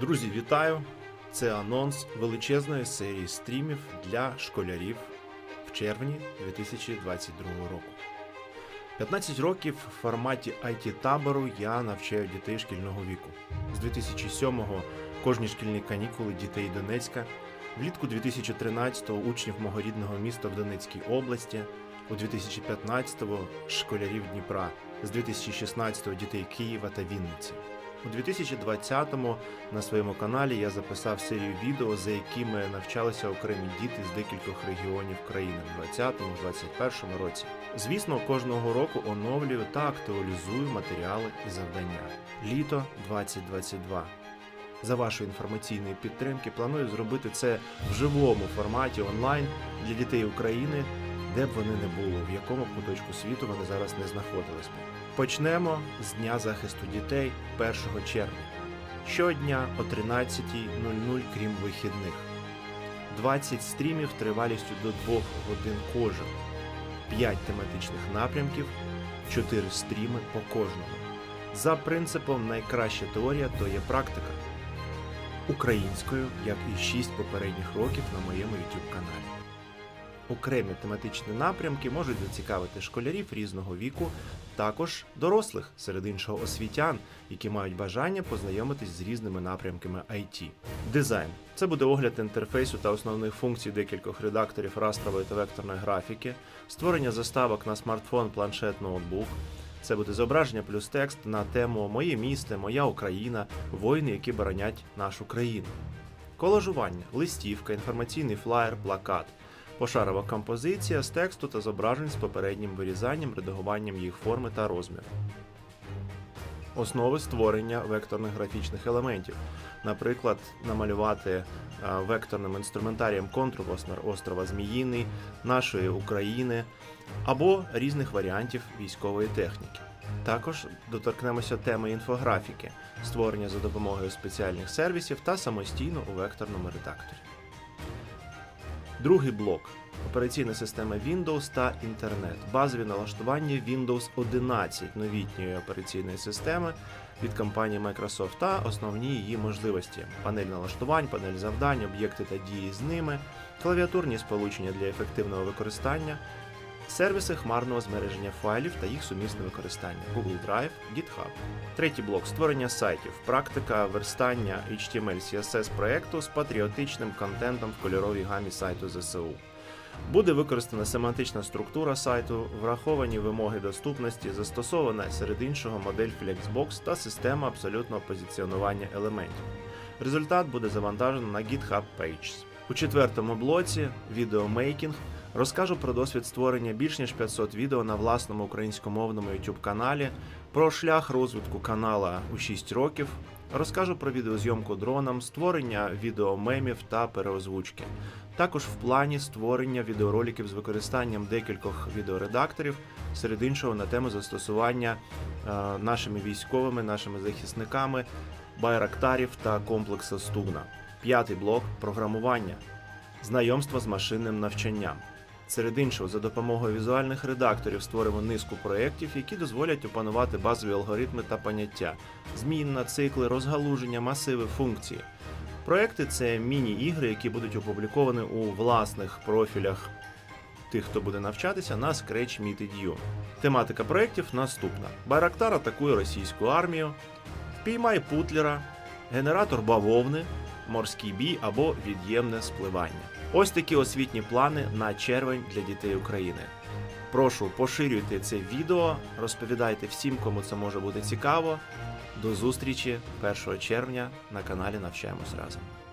Друзі, вітаю! Це анонс величезної серії стрімів для школярів в червні 2022 року. 15 років в форматі IT-табору я навчаю дітей шкільного віку. З 2007-го кожні шкільні канікули дітей Донецька, влітку 2013-го учнів мого рідного міста в Донецькій області, у 2015-го школярів Дніпра, з 2016-го дітей Києва та Вінниці. У 2020-му на своєму каналі я записав серію відео, за якими навчалися окремі діти з декількох регіонів країни в 2020-2021 році. Звісно, кожного року оновлюю та актуалізую матеріали і завдання. Літо 2022. За вашої інформаційної підтримки планую зробити це в живому форматі онлайн для дітей України, де б вони не були, в якому куточку світу вони зараз не знаходились би. Почнемо з Дня захисту дітей 1 червня. Щодня о 13:00, крім вихідних. 20 стрімів тривалістю до 2 годин кожен. 5 тематичних напрямків, 4 стріми по кожному. За принципом найкраща теорія – то є практика. Українською, як і 6 попередніх років на моєму YouTube каналі. Окремі тематичні напрямки можуть зацікавити школярів різного віку, також дорослих, серед іншого освітян, які мають бажання познайомитись з різними напрямками IT. Дизайн. Це буде огляд інтерфейсу та основних функцій декількох редакторів растрової та векторної графіки, створення заставок на смартфон, планшет, ноутбук. Це буде зображення плюс текст на тему «Моє місто, моя Україна, воїни, які боронять нашу країну». Колажування, листівка, інформаційний флаєр, плакат. Пошарова композиція з тексту та зображень з попереднім вирізанням, редагуванням їх форми та розміру. Основи створення векторних графічних елементів. Наприклад, намалювати векторним інструментарієм контур острова Зміїний, нашої України або різних варіантів військової техніки. Також доторкнемося теми інфографіки, створення за допомогою спеціальних сервісів та самостійно у векторному редакторі. Другий блок – операційна система Windows та інтернет. Базові налаштування Windows 11 новітньої операційної системи від компанії Microsoft та основні її можливості. Панель налаштувань, панель завдань, об'єкти та дії з ними, клавіатурні сполучення для ефективного використання, сервіси хмарного збереження файлів та їх сумісне використання – Google Drive, GitHub. Третій блок – створення сайтів, практика верстання HTML, CSS проєкту з патріотичним контентом в кольоровій гамі сайту ЗСУ. Буде використана семантична структура сайту, враховані вимоги доступності, застосована серед іншого модель Flexbox та система абсолютного позиціонування елементів. Результат буде завантажено на GitHub Pages. У четвертому блоці – відеомейкінг. Розкажу про досвід створення більш ніж 500 відео на власному українськомовному YouTube-каналі, про шлях розвитку канала у 6 років, розкажу про відеозйомку дроном, створення відеомемів та переозвучки. Також в плані створення відеороликів з використанням декількох відеоредакторів, серед іншого на тему застосування нашими військовими, нашими захисниками, байрактарів та комплексу Стугна. П'ятий блок – програмування. Знайомство з машинним навчанням. Серед іншого, за допомогою візуальних редакторів створимо низку проєктів, які дозволять опанувати базові алгоритми та поняття, змінна, цикли, розгалуження, масиви, функції. Проєкти – це міні-ігри, які будуть опубліковані у власних профілях тих, хто буде навчатися на Scratch Meet.edu. Тематика проєктів наступна. Байрактар атакує російську армію, впіймай Путлера, генератор бавовни, морський бій або від'ємне спливання. Ось такі освітні плани на червень для дітей України. Прошу, поширюйте це відео, розповідайте всім, кому це може бути цікаво. До зустрічі 1 червня на каналі Навчаємось разом.